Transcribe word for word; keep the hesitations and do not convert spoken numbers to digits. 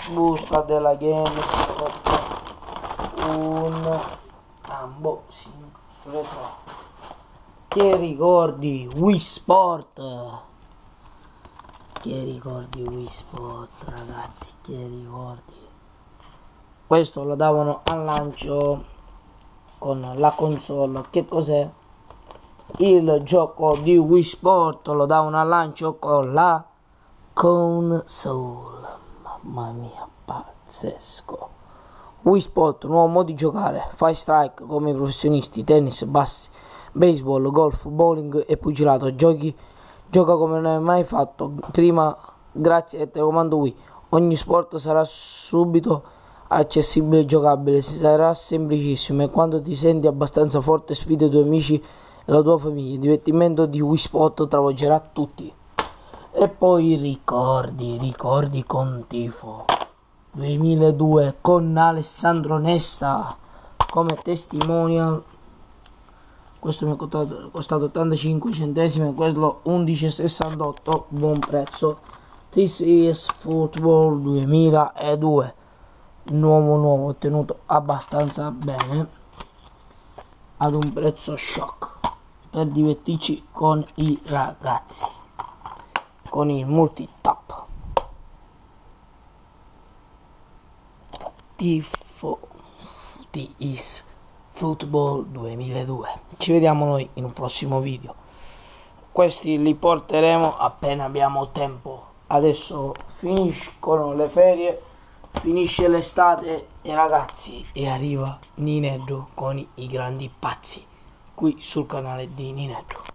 busta della GameStop, un unboxing retro. Che ricordi Wii Sport? Che ricordi Wii Sport, ragazzi, che ricordi. Questo lo davano al lancio con la console. Che cos'è? Il gioco di Wii Sport lo davano al lancio con la console. Mamma mia, pazzesco. Wii Sport, nuovo modo di giocare. Fai strike come i professionisti, tennis, bassi, baseball, golf, bowling e pugilato. Giochi, gioca come non hai mai fatto prima grazie al telecomando Wii. Ogni sport sarà subito accessibile e giocabile, sarà semplicissimo e quando ti senti abbastanza forte sfida i tuoi amici e la tua famiglia. Il divertimento di Wii Sport travolgerà tutti. E poi ricordi, ricordi con tifo duemiladue con Alessandro Nesta come testimonial. Questo mi è costato, costato ottantacinque centesimi e quello undici e sessantotto, buon prezzo. This is Football duemiladue, nuovo nuovo, tenuto abbastanza bene ad un prezzo shock per divertirci con i ragazzi con il multitap. Tifo This is Football duemiladue. Ci vediamo noi in un prossimo video. Questi li porteremo appena abbiamo tempo. Adesso finiscono le ferie, finisce l'estate e ragazzi, e arriva Nineddo con i grandi pazzi qui sul canale di Nineddo.